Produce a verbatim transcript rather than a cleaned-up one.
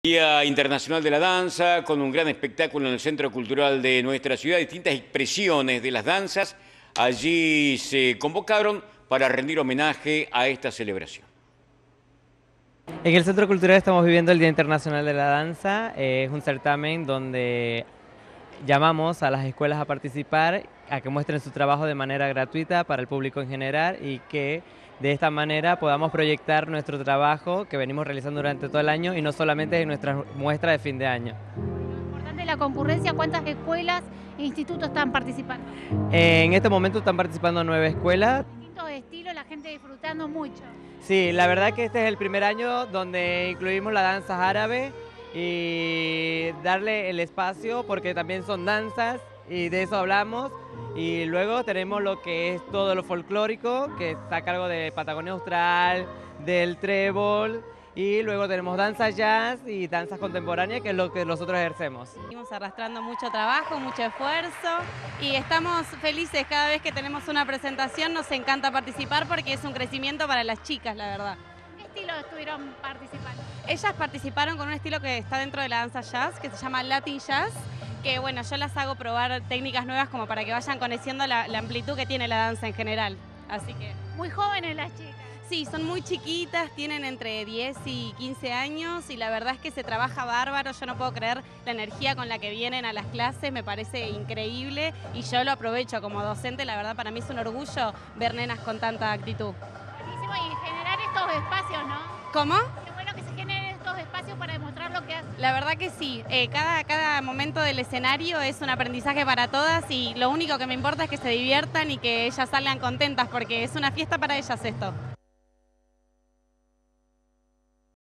Día Internacional de la Danza, con un gran espectáculo en el Centro Cultural de nuestra ciudad, distintas expresiones de las danzas. Allí se convocaron para rendir homenaje a esta celebración. En el Centro Cultural estamos viviendo el Día Internacional de la Danza. Eh, es un certamen donde llamamos a las escuelas a participar, a que muestren su trabajo de manera gratuita para el público en general y que de esta manera podamos proyectar nuestro trabajo que venimos realizando durante todo el año y no solamente en nuestra muestra de fin de año. Importante la concurrencia, ¿cuántas escuelas e institutos están participando? Eh, en este momento están participando nueve escuelas. Distintos estilos, la gente disfrutando mucho. Sí, la verdad que este es el primer año donde incluimos la danza árabe y darle el espacio porque también son danzas y de eso hablamos. Y luego tenemos lo que es todo lo folclórico, que está a cargo de Patagonia Austral, del trébol, y luego tenemos danza jazz y danzas contemporáneas, que es lo que nosotros ejercemos. Seguimos arrastrando mucho trabajo, mucho esfuerzo y estamos felices cada vez que tenemos una presentación. Nos encanta participar porque es un crecimiento para las chicas, la verdad. ¿Qué estilo estuvieron participando? Ellas participaron con un estilo que está dentro de la danza jazz, que se llama Latin Jazz, que bueno, yo las hago probar técnicas nuevas como para que vayan conociendo la, la amplitud que tiene la danza en general. Así que... Muy jóvenes las chicas. Sí, son muy chiquitas, tienen entre diez y quince años y la verdad es que se trabaja bárbaro. Yo no puedo creer la energía con la que vienen a las clases, me parece increíble y yo lo aprovecho como docente. La verdad para mí es un orgullo ver nenas con tanta actitud. Buenísimo, y generar estos espacios, ¿no? ¿Cómo? Qué bueno que se generen estos espacios para demostrar lo que hacen. La verdad que sí, eh, cada, cada momento del escenario es un aprendizaje para todas y lo único que me importa es que se diviertan y que ellas salgan contentas porque es una fiesta para ellas esto.